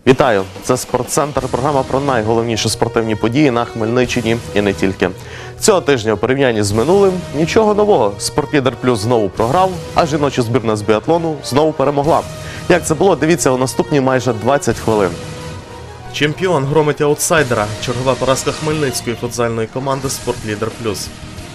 Вітаю! Це «Спортцентр», програма про найголовніші спортивні події на Хмельниччині і не тільки. Цього тижня у порівнянні з минулим нічого нового. «Спортлідер Плюс» знову програв, а жіноча збірна з біатлону знову перемогла. Як це було, дивіться у наступні майже 20 хвилин. Чемпіон громить аутсайдера. Чергова поразка хмельницької футзальної команди «Спортлідер Плюс».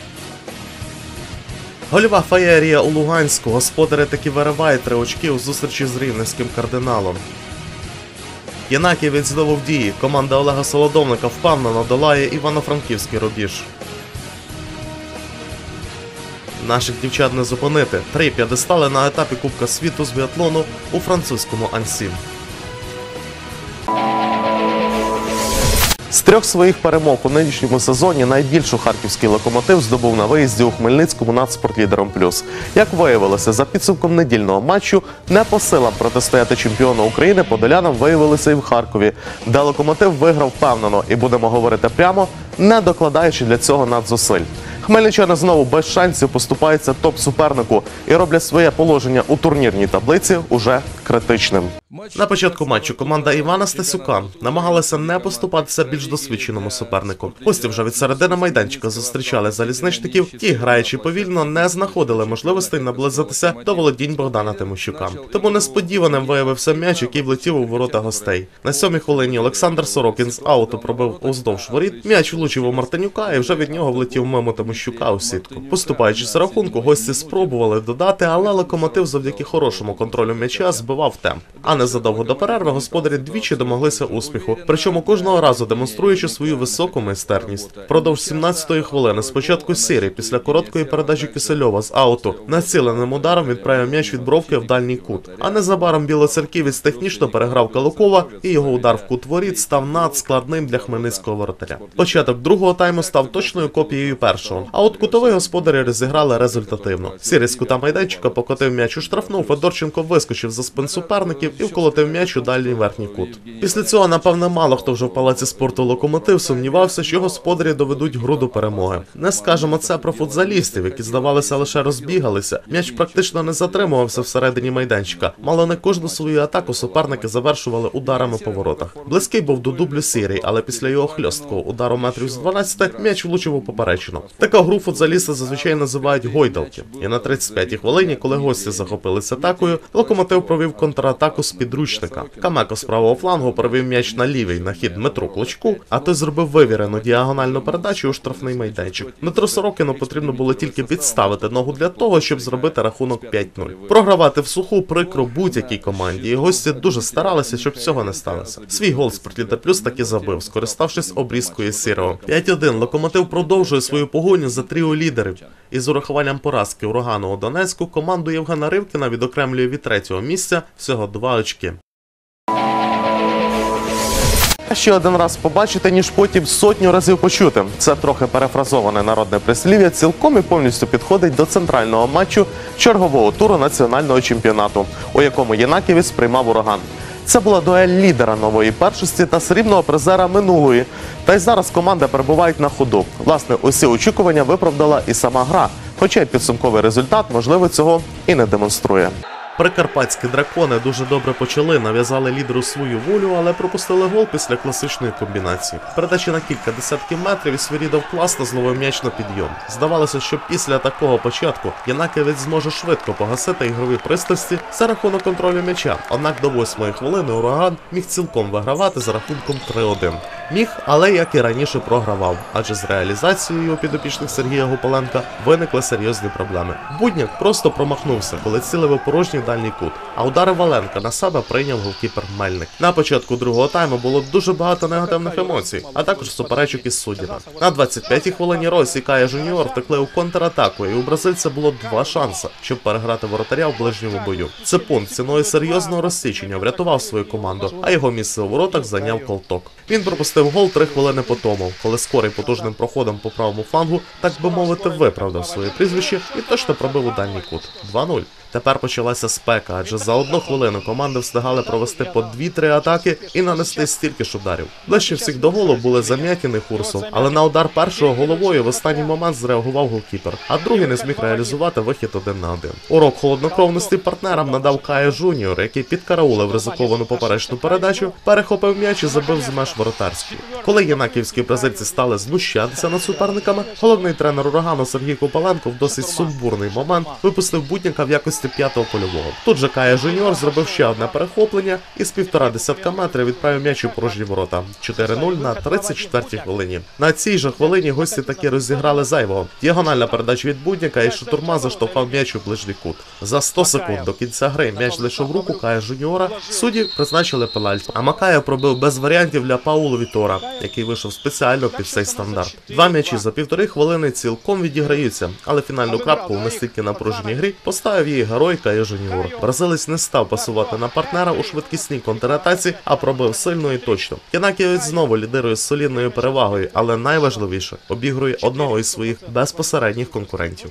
Гольова феєрія у Луганську. Господарі таки виривають 3 очки у зустрічі з рівненським «Кардиналом». Єнакієвець знову в дії. Команда Олега Солодовника впевнено долає Івано-Франківський рубіж. Наших дівчат не зупинити. 3 п'єдестали на етапі Кубка світу з біатлону у французькому Ансі. З 3 своїх перемог у нинішньому сезоні найбільшу харківський «Локомотив» здобув на виїзді у Хмельницькому над «Спортлідером Плюс». Як виявилося, за підсумком недільного матчу, не по силам протистояти чемпіону України подолянам виявилися і в Харкові, де «Локомотив» виграв впевнено і, будемо говорити прямо, не докладаючи для цього надзусиль. Хмельничани знову без шансів поступаються топ-супернику і роблять своє положення у турнірній таблиці уже критичним. На початку матчу команда Івана Стасюка намагалася не поступатися більш досвідченому супернику. Гості вже від середини майданчика зустрічали залізничників, ті, граючи повільно, не знаходили можливостей наблизитися до володінь Богдана Тимощука. Тому несподіваним виявився м'яч, який влетів у ворота гостей. На 7-й хвилині Олександр Сорокін з ауту пробив уздовж воріт, м'яч влучив у Мартинюка і вже від нього влетів мимо Тимощука у сітку. Поступаючись рахунку, гості спробували додати, але «Локомотив» завдяки хорошому контролю м'яча збивав темп. А незадовго до перерви господарі двічі домоглися успіху, причому кожного разу демонструючи свою високу майстерність. Впродовж 17-ї хвилини спочатку Сірий після короткої передачі Кисельова з ауту націленим ударом відправив м'яч від бровки в дальній кут. А незабаром білоцерківець технічно переграв Калукова, і його удар в кут воріт став надскладним для хмельницького воротаря. Початок другого тайму став точною копією першого, а от кутовий господарі розіграли результативно. Сірий з кута майданчика покотив м'яч у штрафну, Федорченко вискочив за спин суперників і вколотив м'яч у дальній верхній кут. Після цього, напевне, мало хто вже в палаці спорту «Локомотив» сумнівався, що господарі доведуть гру до перемоги. Не скажемо це про футзалістів, які, здавалося, лише розбігалися. М'яч практично не затримувався всередині майданчика. Мало не кожну свою атаку суперники завершували ударами по воротах. Близький був до дублю Сірий, але після його хльосткого удару метрів з 12 м'яч влучив у поперечину. Така гру футзалісти зазвичай називають гойдалки. І на 35-й хвилині, коли гості захопилися атакою, «Локомотив» провів контратаку з підручника. Камеко з правого флангу провів м'яч на лівий на хід Дмитру Клочку, а той зробив вивірену діагональну передачу у штрафний майданчик. Дмитру Сорокіну потрібно було тільки підставити ногу для того, щоб зробити рахунок 5-0. Програвати в суху прикро будь-якій команді, і гості дуже старалися, щоб цього не сталося. Свій гол «Спортлідер Плюс» таки забив, скориставшись обрізкою Сірого. 5-1. «Локомотив» продовжує свою погоню за тріо лідерів. І з урахуванням поразки «Урагану» у Донецьку команду Євгена Ривкіна відокремлює від 3-го місця всього 2 очки. Ще один раз побачити, ніж потім сотню разів почути. Це трохи перефразоване народне прислів'я цілком і повністю підходить до центрального матчу чергового туру національного чемпіонату, у якому Єнакієвець приймав «Ураган». Це була дуель лідера нової першості та срібного призера минулої. Та й зараз команди перебувають на ходу. Власне, усі очікування виправдала і сама гра, хоча й підсумковий результат, можливо, цього і не демонструє. Прикарпатські дракони дуже добре почали, нав'язали лідеру свою волю, але пропустили гол після класичної комбінації. Передачі на кілька десятків метрів і Свирідов класно зловив м'яч на підйом. Здавалося, що після такого початку Єнакієвець зможе швидко погасити ігрові пристрасті за рахунок контролю м'яча. Однак до 8-ї хвилини «Ураган» міг цілком вигравати за рахунком 3-1. Міг, але як і раніше програвав, адже з реалізацією у підопічних Сергія Гупаленка виникли серйозні проблеми. Будняк просто промахнувся, коли цілив у порожній дальній кут, а удари Валенка на себе прийняв голкіпер Мельник. На початку другого тайму було дуже багато негативних емоцій, а також суперечок із суддями. На 25-й хвилині Ройс і Кая Жуніор втекли у контратаку, і у бразильця було 2 шанси, щоб переграти воротаря в ближньому бою. Ципун ціною серйозного розсічення врятував свою команду, а його місце у воротах зайняв Колток. Він пропустив гол 3 хвилини по тому, коли Скорий потужним проходом по правому флангу, так би мовити, виправдав своє прізвище і точно пробив у дальній кут. 2-0. Тепер почалася спека, адже за 1 хвилину команди встигали провести по 2-3 атаки і нанести стільки ж ударів. Ближче всіх до голу були Зам'ятін і Хурсов, але на удар першого головою в останній момент зреагував голкіпер, а другий не зміг реалізувати вихід 1 на 1. Урок холоднокровності партнерам надав Кая Жуніор, який підкараулив ризиковану поперечну передачу, перехопив м'яч і забив з меж воротарської. Коли єнакіївські бразильці стали знущатися над суперниками, головний тренер «Урагану» Сергій Копаленко в досить сумбурний момент випустив Будніка в якості 5-го польового. Тут же Кая Жуніор зробив ще одне перехоплення і з 1,5 десятка метрів відправив м'яч у порожні ворота. 4-0 на 34-й хвилині. На цій же хвилині гості таки розіграли зайвого. Діагональна передача від Будніка і штурма заштовхав м'яч у ближній кут. За 100 секунд до кінця гри м'яч зайшов в руку Кая Жуніора, судді призначили пенальті. А Макаєв пробив без варіантів для Пауло Вітора, який вийшов спеціально під цей стандарт. 2 м'ячі за 1,5 хвилини цілком відіграються, але фінальну крапку в настільки напруженій грі поставив її герой Кая Жуніор. Бразилець не став пасувати на партнера у швидкісній контратаці, а пробив сильно і точно. Янакієвець знову лідирує з солідною перевагою, але найважливіше – обігрує одного із своїх безпосередніх конкурентів.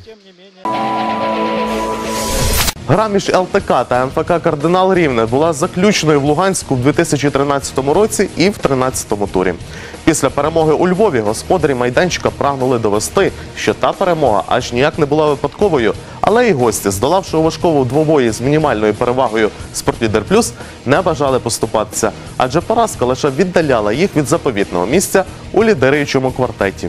Гра між ЛТК та МФК «Кардинал Рівне» була заключною в Луганську в 2013 році і в 2013 турі. Після перемоги у Львові господарі майданчика прагнули довести, що та перемога аж ніяк не була випадковою, але і гості, здолавши у важкому двобої з мінімальною перевагою «Спортлідер Плюс», не бажали поступатися, адже поразка лише віддаляла їх від заповітного місця у лідируючому квартеті.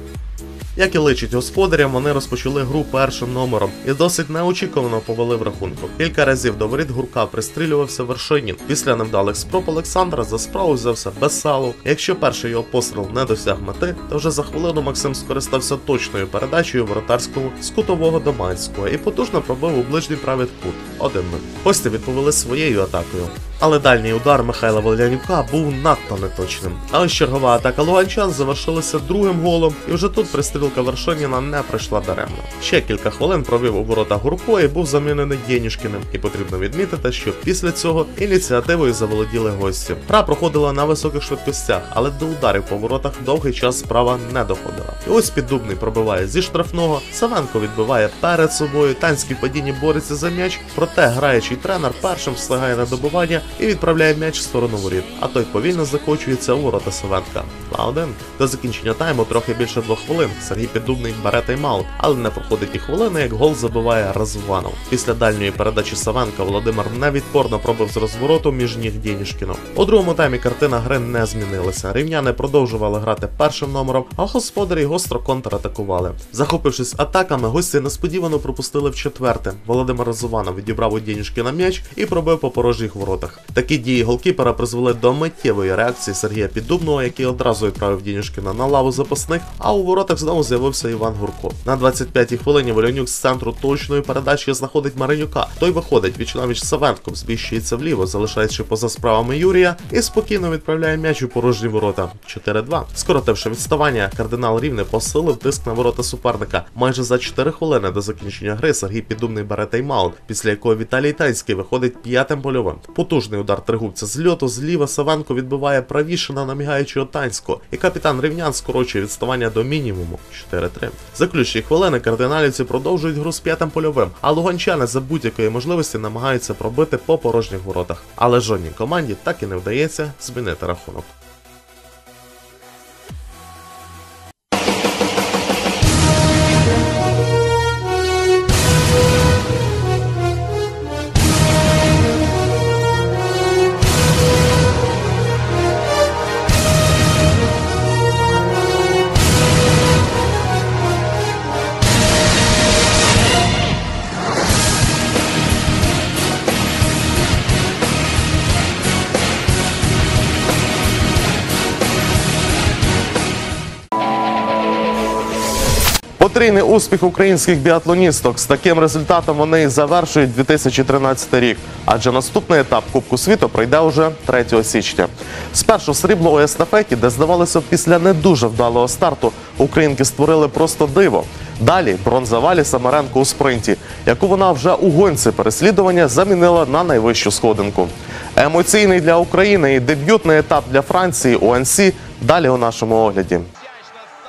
Як і личить господарям, вони розпочали гру першим номером і досить неочікувано повели в рахунку. Кілька разів до воріт Гурка пристрілювався Вершинін. Після невдалих спроб Олександра за справу взявся Бесалов. Якщо перший його постріл не досяг мети, то вже за хвилину Максим скористався точною передачею воротарському з кутового до Манського і потужно пробив у ближній правий кут 1-0. Гості відповіли своєю атакою. Але дальній удар Михайла Волянюка був надто неточним. А ось чергова атака луганчан завершилася другим голом, і вже тут пристрілка Вершиніна не пройшла даремно. Ще кілька хвилин провів у ворота Гурко і був замінений Єнюшкіним. І потрібно відмітити, що після цього ініціативою заволоділи гості. Гра проходила на високих швидкостях, але до ударів по воротах довгий час справа не доходила. І ось Піддубний пробиває зі штрафного, Савенко відбиває перед собою, Танський падіння бореться за м'яч, проте граючий тренер першим встигає на добивання і відправляє м'яч в сторону воріт, а той повільно закочується у ворота Савенка. 2-1. До закінчення тайму трохи більше 2 хвилин. Сергій Піддубний бере тайм-аут, але не проходить і хвилини, як гол забиває Разванов. Після дальньої передачі Савенка Володимир невідпорно пробив з розвороту між ніг Дєнюшкіну. У другому таймі картина гри не змінилася. Рівняни продовжували грати першим номером, а господарі гостро контратакували. Захопившись атаками, гості несподівано пропустили в четверте. Володимир Разванов відібрав у Дєнюшкіна м'яч і пробив по порожніх воротах. Такі дії голкіпера призвели до миттєвої реакції Сергія Піддубного, який одразу відправив Дєнюшкіна на лаву запасних, а у воротах знову з'явився Іван Гурко. На 25-й хвилині Волянюк з центру точної передачі знаходить Маринюка. Той виходить віч-навіч з Савенком, зміщується вліво, залишаючи поза справами Юрія, і спокійно відправляє м'яч у порожні ворота. 4-2. Скоротивши відставання, «Кардинал Рівне» посилив тиск на ворота суперника. Майже за 4 хвилини до закінчення гри Сергій Піддубний бере тайм-аут, після якого Віталій Танський виходить 5-м польовим. Потужний удар тригубця з льоту, зліва Савенко відбиває правіше на намігаючого Танського, і капітан рівнян скорочує відставання до мінімуму 4-3. Заключні хвилини кардиналівці продовжують гру з 5-м польовим, а луганчани за будь-якої можливості намагаються пробити по порожніх воротах. Але жодній команді так і не вдається змінити рахунок. Потрійний успіх українських біатлоністок. З таким результатом вони і завершують 2013 рік. Адже наступний етап Кубку світу пройде уже 3 січня. Спершу срібло у естафеті, де, здавалося, після не дуже вдалого старту українки створили просто диво. Далі бронза Валі Самаренко у спринті, яку вона вже у гонці переслідування замінила на найвищу сходинку. Емоційний для України і дебютний етап для Франції у Ансі далі у нашому огляді.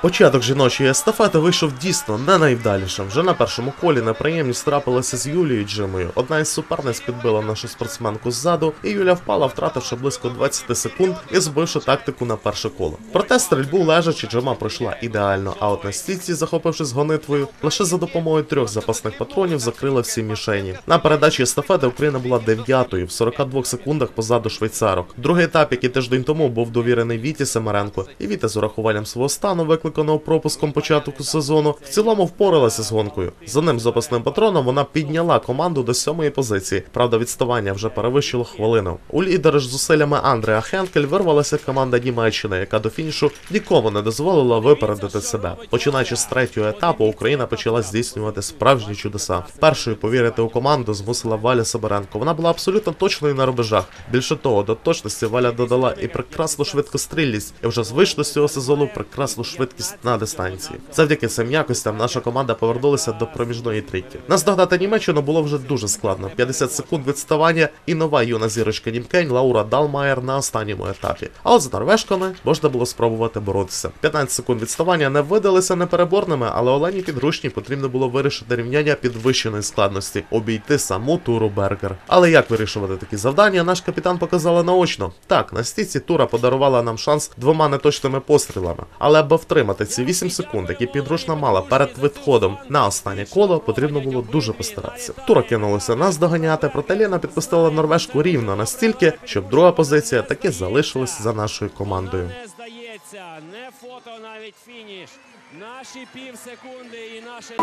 Початок жіночої естафети вийшов дійсно не найвдалішим. Вже на першому колі неприємність трапилася з Юлією Джимою. Одна із суперниць підбила нашу спортсменку ззаду, і Юля впала, втративши близько 20 секунд і збивши тактику на перше коло. Проте стрільбу лежачи Джима пройшла ідеально, а от на стійці, захопившись гонитвою, лише за допомогою 3 запасних патронів закрила всі мішені. На передачі естафети Україна була 9-ю, в 42 секундах позаду швейцарок. Другий етап, який тиждень тому був довірений Віті Семеренко, і Віта з урахуванням свого стану, викликаного пропуском початку сезону, в цілому впоралася з гонкою. За ним запасним патроном вона підняла команду до 7-ї позиції. Правда, відставання вже перевищило хвилину. У лідери ж зусиллями Андреа Хенкель вирвалася команда Німеччини, яка до фінішу нікому не дозволила випередити себе. Починаючи з 3-го етапу, Україна почала здійснювати справжні чудеса. Першою повірити у команду змусила Валя Семеренко. Вона була абсолютно точною на рубежах. Більше того, до точності Валя додала і прекрасну швидкострільність, і вже звично з цього сезону прекрасну швидкість на дистанції. Завдяки цим якостям наша команда повернулася до проміжної трійки. Наздогнати Німеччину було вже дуже складно. 50 секунд відставання і нова юна зірочка німкень Лаура Далмаєр на останньому етапі. А от з норвежками можна було спробувати боротися. 15 секунд відставання не видалися непереборними, але Олені Підручній потрібно було вирішити рівняння підвищеної складності – обійти саму Туру Бергер. Але як вирішувати такі завдання, наш капітан показала наочно. Так, на стійці Тура подарувала нам шанс 2 неточними пострілами. Але аби втримати ці 8 секунд, які Підручна мала перед відходом на останнє коло, потрібно було дуже постаратися. Тура кинулася нас доганяти, проте Лена підпустила норвежку рівно настільки, щоб друга позиція таки залишилась за нашою командою. Не здається, не фото, навіть фініш. Наші півсекунди і наше...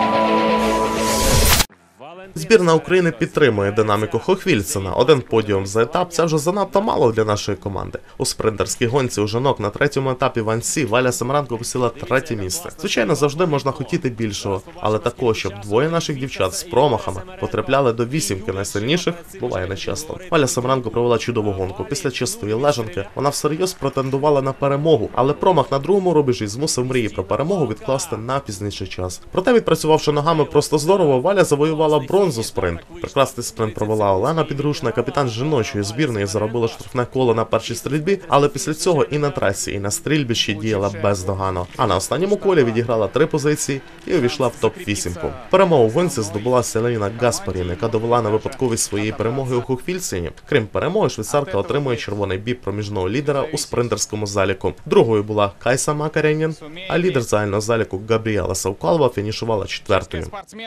Збірна України підтримує динаміку Хохвільцена. 1 подіум за етап – це вже занадто мало для нашої команди. У спринтерській гонці у жінок на 3-му етапі в Ансі Валя Семеренко посіла 3-те місце. Звичайно, завжди можна хотіти більшого, але такого, щоб 2 наших дівчат з промахами потрапляли до 8-ки найсильніших, буває нечасто. Валя Семеренко провела чудову гонку. Після чистої лежанки вона всерйоз претендувала на перемогу, але промах на другому рубежі змусив мрії про перемогу відкласти на пізніший час. Проте, відпрацювавши ногами просто здорово, Валя завоювала бронзу спринту. Прекрасний спринт провела Олена Підручна, капітан жіночої збірної, заробила штрафне коло на першій стрільбі, але після цього і на трасі, і на стрільбищі діяла бездоганно. А на останньому колі відіграла 3 позиції і увійшла в топ-8. Перемогу в гонці здобула Селіна Гаспарін, яка довела на випадковість своєї перемоги у Хохвільцені. Крім перемоги, швейцарка отримує червоний біп проміжного лідера у спринтерському заліку. Другою була Кайса Макаренін, а лідер загального заліку Габріела Саукалова фінішувала 4-ю.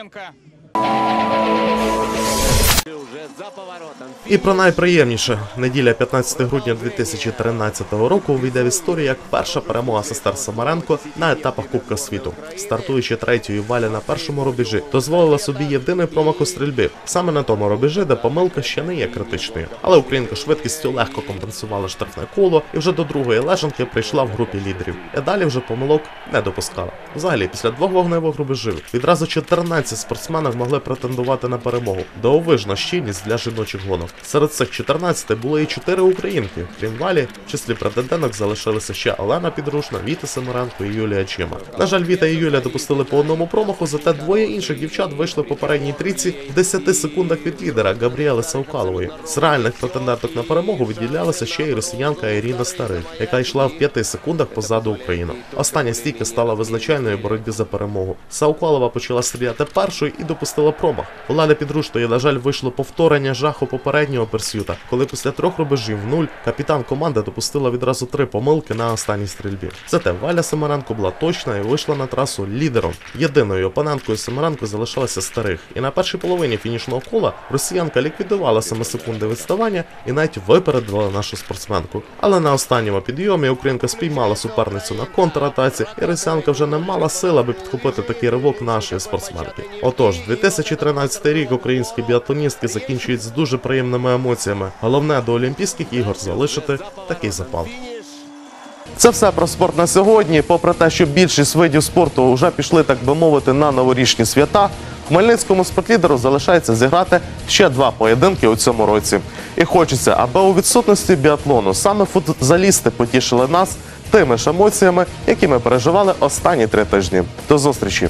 І про найприємніше. Неділя 15 грудня 2013 року увійде в історію як перша перемога сестер Семеренко на етапах Кубка світу. Стартуючи 3-ю, Валя на першому рубежі дозволила собі єдиний промах у стрільбі. Саме на тому рубежі, де помилка ще не є критичною. Але українка швидкістю легко компенсувала штрафне коло і вже до другої лежанки прийшла в групі лідерів. І далі вже помилок не допускала. Взагалі, після 2 вогневих рубежів відразу 14 спортсменів могли претендувати на перемогу. Дивовижна щільність для жіночих гонок. Серед цих 14 було і 4 українки. Крім Валі, в числі претенденток залишилися ще Олена Підручна, Віта Семеренко і Юлія Джима. На жаль, Віта і Юлія допустили по 1 промаху, зате 2 інших дівчат вийшли в попередній трійці в 10 секундах від лідера Габріели Саукалової. З реальних претенденток на перемогу відділялася ще й росіянка Ірина Старих, яка йшла в 5 секундах позаду України. Остання стійка стала визначальною боротьбі за перемогу. Саукалова почала стріляти першою і допустила промах. У Лени Підручної, на жаль, вийшло повторення жаху попереднього персюта, коли після 3 рубежів 0 капітан команди допустила відразу 3 помилки на останній стрільбі. Зате Валя Семеренко була точна і вийшла на трасу лідером. Єдиною опоненткою Семеренко залишалася Старих. І на першій половині фінішного кола росіянка ліквідувала 7 секунди відставання і навіть випередила нашу спортсменку. Але на останньому підйомі українка спіймала суперницю на контратаці, і росіянка вже не мала сил, аби підхопити такий ривок нашої спортсменки. Отож, 2013 рік українські біатлоністки закінчують з дуже приємними емоціями. Головне до Олімпійських ігор залишити такий запал. Це все про спорт на сьогодні. Попри те, що більшість видів спорту вже пішли, так би мовити, на новорічні свята, хмельницькому спортлідеру залишається зіграти ще 2 поєдинки у цьому році. І хочеться, аби у відсутності біатлону саме футзалісти потішили нас тими ж емоціями, які ми переживали останні 3 тижні. До зустрічі!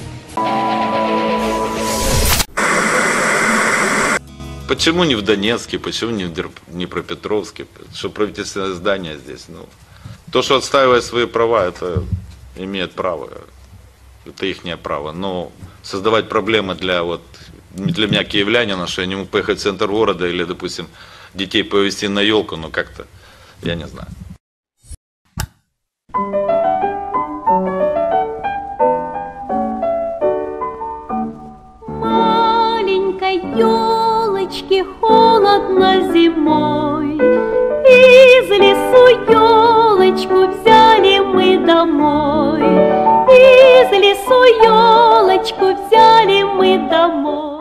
Почему не в Донецке, почему не в Днепропетровске? Что правительственное здание здесь? Ну, то, что отстаивает свои права, это имеют право. Это их право. Но создавать проблемы для меня, киевлянина, что я не мог поехать в центр города или, допустим, детей повезти на елку, ну как-то, я не знаю. Маленькой елочке холодно зимой, из лесу елочку взяли мы домой, из лесу елочку взяли мы домой.